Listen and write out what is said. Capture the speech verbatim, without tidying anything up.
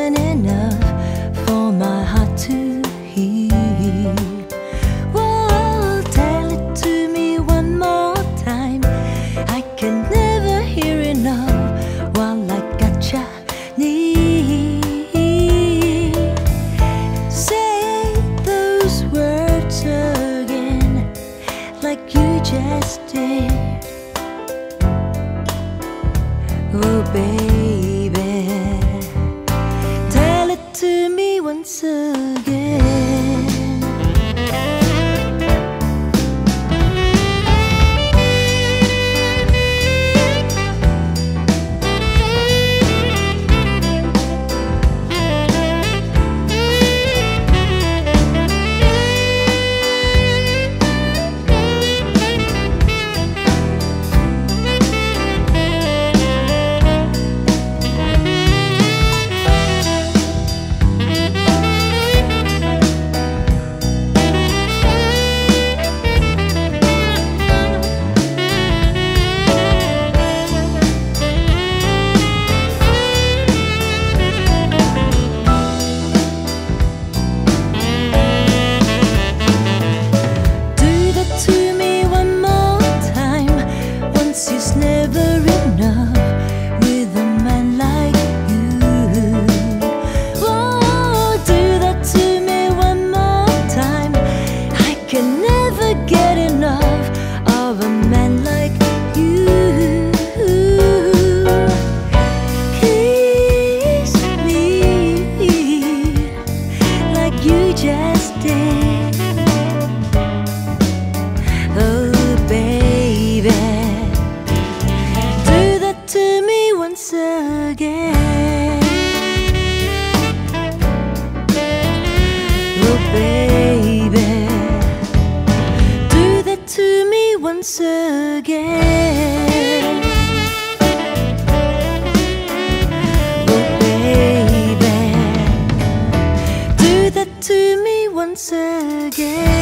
than enough for my heart to hear. Whoa, tell it to me one more time. I can never hear enough while I got ya near. Say those words again like you just did. Oh baby, tell it to me once again. It's never enough with a man like you. Oh, do that to me one more time. I can never get enough of a man like you. Kiss me like you just did. Oh baby, to me once again. Oh baby, do that to me once again. Oh baby, do that to me once again.